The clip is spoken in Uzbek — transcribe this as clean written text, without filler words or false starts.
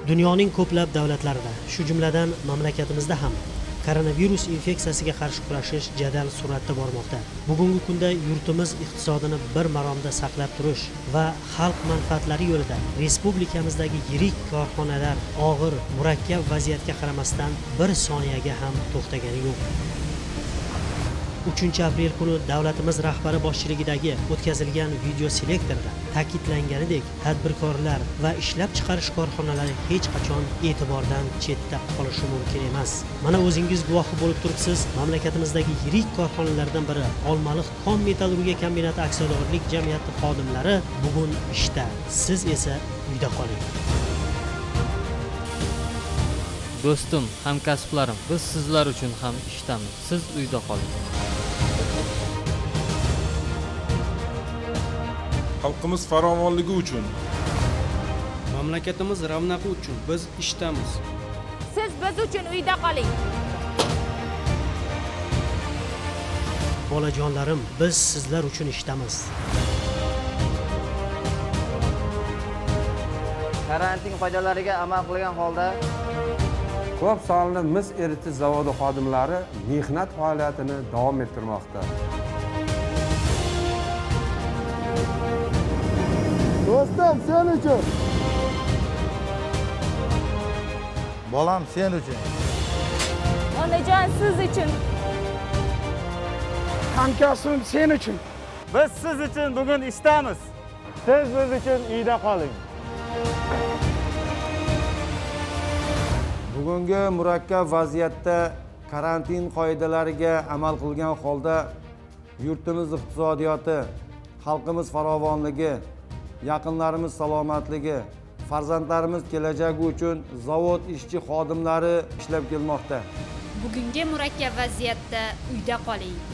Dunyoning ko'plab davlatlarida, shu jumladan mamlakatimizda ham koronavirus infeksiyasiga qarshi kurashish jadal sur'atda bormoqda. Bugungi kunda yurtimiz iqtisodini bir maromda saqlab turish va xalq manfaatlari yo'lida respublikamizdagi yirik korxonalar og'ir, murakkab vaziyatga qaramasdan bir soniyaga ham to'xtagani yo'q. 3-aprel kuni davlatimiz rahbari boshchiligidagi o'tkazilgan video selektorda ta'kidlanganidek, tadbirkorlar va ishlab chiqarish korxonalari hech qachon e'tibordan chetda qolishi mumkin emas. Mana o'zingiz guvohi bo'lib turibsiz, mamlakatimizdagi yirik korxonalardan biri Olmaliq kon metallurgiya kombinati aksiyadorlik jamiyati xodimlari bugun ishda, siz esa uyda qoling. Do'stim, hamkasblarim, biz sizlar uchun ham ishdamiz. Siz uyda qoling. Xalqimiz farovonligi uchun, mamlakatimiz ravnaqi uchun biz ishdamiz. Siz biz uchun uyda qoling. Bolajonlarim, biz sizlar uchun ishdamiz. Karantin qoidalariga amal qilgan holda ko'p sonli mis eritish zavodi xodimlari mehnat faoliyatini davom ettirmoqda. Do'stim, sen uchun. Bolam, sen uchun. Onajon, siz uchun. Hamkasbim, sen uchun. Biz siz uchun bugun ishdamiz. Siz biz uchun uyda qoling. Bugungi murakkab vaziyatda karantin qoidalariga amal qilgan holda yurtimiz iqtisodiyoti, xalqimiz farovonligi, yaqinlarimiz salomatligi, farzandlarimiz kelajagi uchun zavod ishchi xodimlari ishlab kelmoqda. Bugungi murakkab vaziyatda uyda qoling.